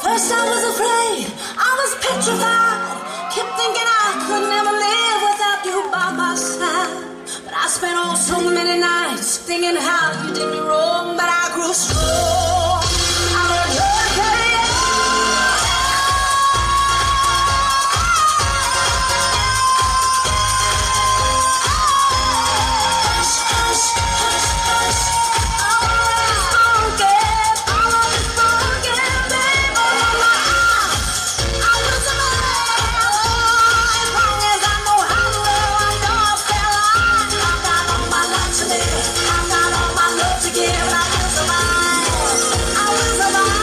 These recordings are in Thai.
First I was afraid, I was petrified. Kept thinking I could never live without you by my side. But I spent oh so many nights thinking how you did me wrong. But I grew strong. I learned to carry on. Hush, hush, hush, hush. I was broken. I was broken, babe. Oh, I was a man. As long as I know how to love, I know I'll stay alive. I've got all my life to live. I've got all my love to give, and I will survive. I will survive.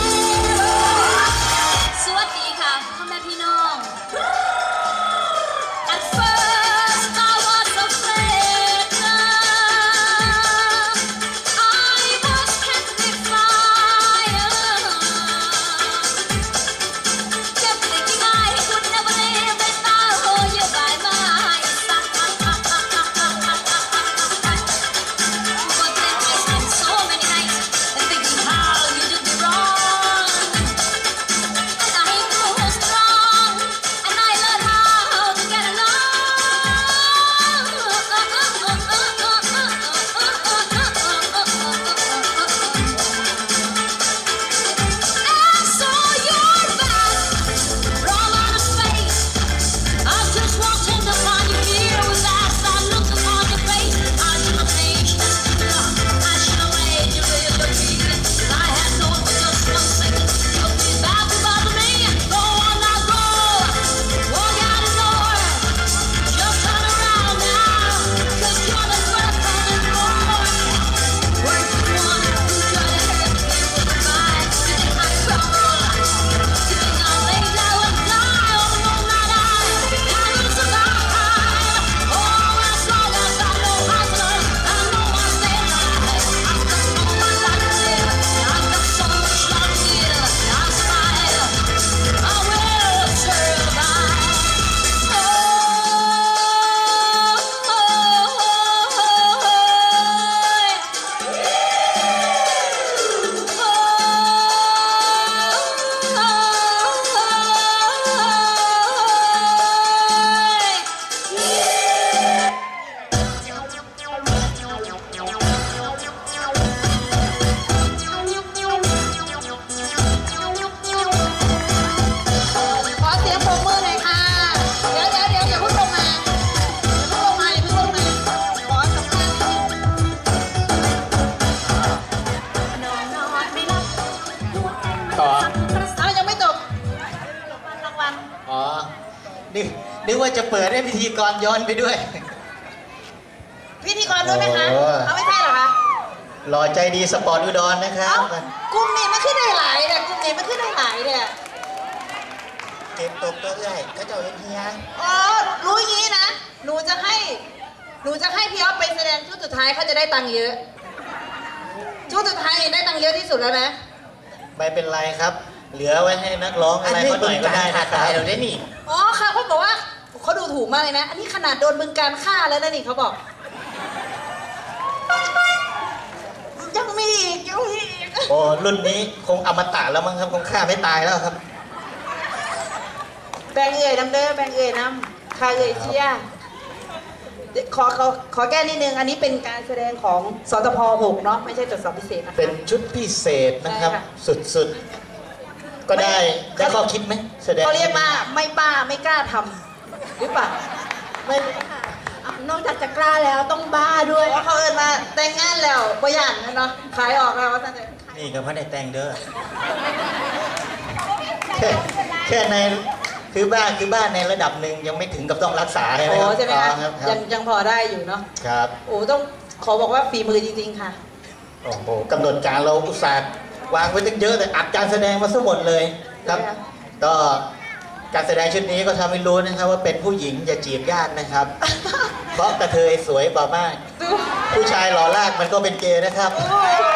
สวัสดีค่ะพ่อแม่พี่น้อง At first I was afraid I was petrified Kept thinking I could never live without you by my side But then I spent so many nights thinking how you did me wrong And I grew strong, and I learned how to get along. And so you're back from outer space. I've just walked in to find you here with eyes I looked upon your face. I should have patience. I should have made you really. I had known for just 1 second you'd be back to bother me. Go on now, go. Walk out the door. Just turn around now, 'cause you're not worth running for. Weren't you the one who tried to hurt me with goodbye? You think I'd crumble? You think I'll lay down and die? Oh no, not I. I will survive. Oh, as long as I know how to love, I know I'll stay alive. I've got all my life to live. I've got so much love to give. I'll survive. I will survive.ขอเสียงปรบมือหน่อยค่ะ เดี๋ยวอย่าเพิ่งลงมาขอสัมภาษณ์นิดนึงนอนไม่หลับต่อเอายังไม่จบรางวัลอ๋อนึกว่าจะเปิดให้พิธีกรย้อนไปด้วยพิธีกรด้วยไหมคะโอ้เอาไม่ใช่เหรอคะหล่อใจดีสปอร์ตอุดรนะครับเอ้ากลุ่มนี้ไม่ขึ้นได้หลายเนี่ยกลุ่มนี้ไม่ขึ้นได้หลายเนี่ยเก็บตกตัวเอื้อยก็เจ้าเอ็นเฮียอ๋อรู้อย่างนี้นะ หนูจะให้พี่อ๊อฟไปแสดงชุดสุดท้ายเขาจะได้ตังค์เยอะ ชุดสุดท้ายนี่ได้ตังค์เยอะที่สุดแล้วนะไม่เป็นไรครับ เหลือไว้ให้นักร้องอะไรเขาหน่อยก็ได้นะครับเราได้นี่อ๋อค่ะเขาบอกว่าเขาดูถูกมากเลยนะ อันนี้ขนาดโดนบึงการฆ่าแล้วนะนี่เขาบอกยังมีอีกโอ้รุ่นนี้คงอมตะแล้วมั้งครับคงฆ่าไม่ตายแล้วครับแบงเอ่ยน้ำเด้อแบงเอ่ยน้ำคาเอ่ยเชียร์ขอแก้นิดนึงอันนี้เป็นการแสดงของสตพ.6 เนาะไม่ใช่ตรวจสอบพิเศษนะคะเป็นชุดพิเศษนะครับใช่ค่ะสุดๆ ก็ได้ข้อคิดไหมแสดงเขาเรียกว่าไม่ป้าไม่กล้าทำหรือเปล่าไม่นอกจากจะกล้าแล้วต้องบ้าด้วยเพราะเขาเอิญมาแต่งงานแล้วบ่ยันเนาะขายออกแล้วว่าท่านจะนี่กับพระในแต่งเด้อแค่ในคือบ้านในระดับหนึ่งยังไม่ถึงกับต้องรักษาใช่ไหมโอ้ครับใช่ไหมคะครับยังพอได้อยู่เนาะครับโอ้ต้องขอบอกว่าฝีมือจริงๆค่ะโอ้โหกำหนดการเราอุตส่าห์วางไว้ตั้งเยอะแต่อัดการแสดงมาซะหมดเลยครับใช่ค่ะก็การแสดงชุดนี้ก็ทำให้รู้นะครับว่าเป็นผู้หญิงอย่าจีบยากนะครับ เพราะกระเทยสวยบ่ามาก ผู้ชายหล่อลากมันก็เป็นเกย์นะครับโอ้ย